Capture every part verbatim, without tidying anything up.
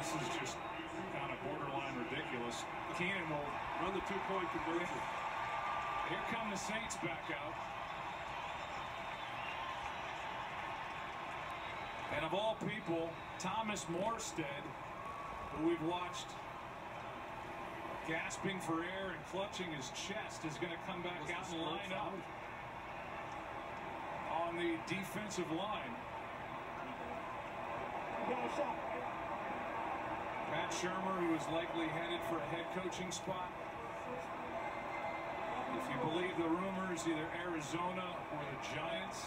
This is just kind of borderline ridiculous. Keenan will run the two-point conversion. Here come the Saints back out. And of all people, Thomas Morstead, who we've watched gasping for air and clutching his chest, is going to come back out and line up on the defensive line. Pat Shermer, who is likely headed for a head coaching spot. If you believe the rumors, either Arizona or the Giants.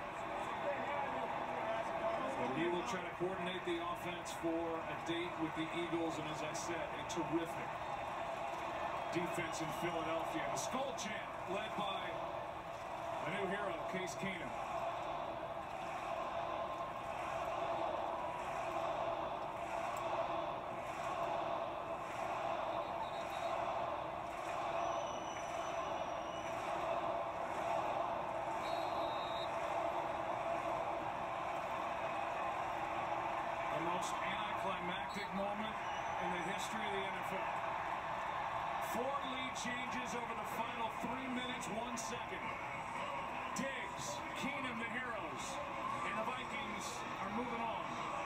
But he will try to coordinate the offense for a date with the Eagles, and as I said, a terrific defense in Philadelphia. The Skull Chant, led by the new hero, Case Keenum. The most anticlimactic moment in the history of the N F L. Four lead changes over the final three minutes, one second. Diggs, Keenum, the heroes, and the Vikings are moving on.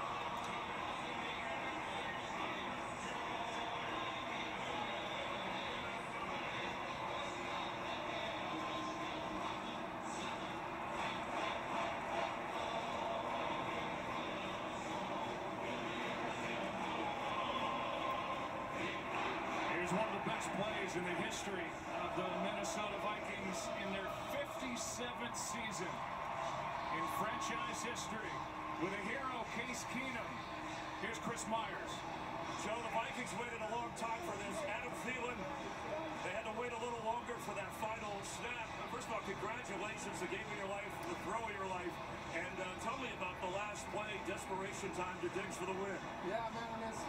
Here's one of the best plays in the history of the Minnesota Vikings in their fifty-seventh season in franchise history with a hero, Case Keenum. Here's Chris Myers. Joe, the Vikings waited a long time for this. Adam Thielen, they had to wait a little longer for that final snap. First of all, congratulations, the game of your life, the throw of your life. And uh, tell me about the last play, desperation time to Diggs for the win. Yeah, man, I mean, it's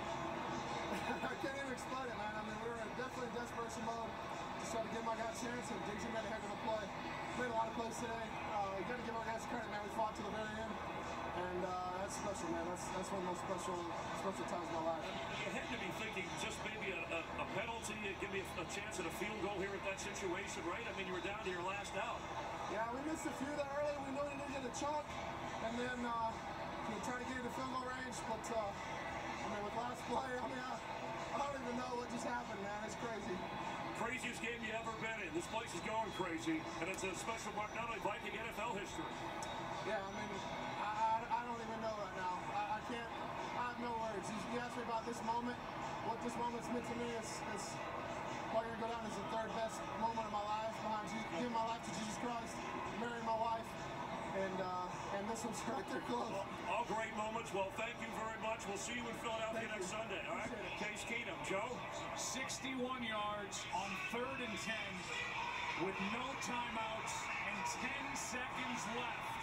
I can't even explain it, man. I mean, we were definitely in desperation mode. Just trying to give my guys a chance, and Diggs made a heck of a play. Made a lot of plays today. Uh, you got to give our guys credit, man. We fought to the very end, and uh, that's special, man. That's that's one of the most special special times of my life. You had to be thinking just maybe a, a, a penalty, give me a, a chance at a field goal here at that situation, right? I mean, you were down to your last out. Yeah, we missed a few there early. We knew we needed a chunk, and then uh, we tried to get into field goal range, but. Uh, I mean, with last play, I mean, I, I don't even know what just happened, man. It's crazy. Craziest game you ever been in. This place is going crazy, and it's a special mark, not only Viking N F L history. Yeah, I mean, I, I, I don't even know right now. I, I can't, I have no words. You, you asked me about this moment. What this moment's meant to me is, is probably going to go down as the third best moment of my life, behind Jesus, giving my life to Jesus Christ, marrying my wife. And uh, and this one's right there close. All, all great moments. Well, thank you very much. We'll see you in Philadelphia thank next you. Sunday. All right, Case Keenum. Joe? sixty-one yards on third and ten with no timeouts and ten seconds left.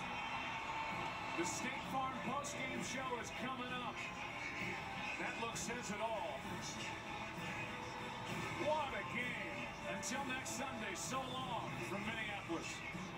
The State Farm postgame show is coming up. That look says it all. What a game. Until next Sunday, so long from Minneapolis.